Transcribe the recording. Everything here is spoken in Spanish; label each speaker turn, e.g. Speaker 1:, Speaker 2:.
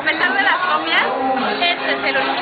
Speaker 1: A pesar de las comias, este es el único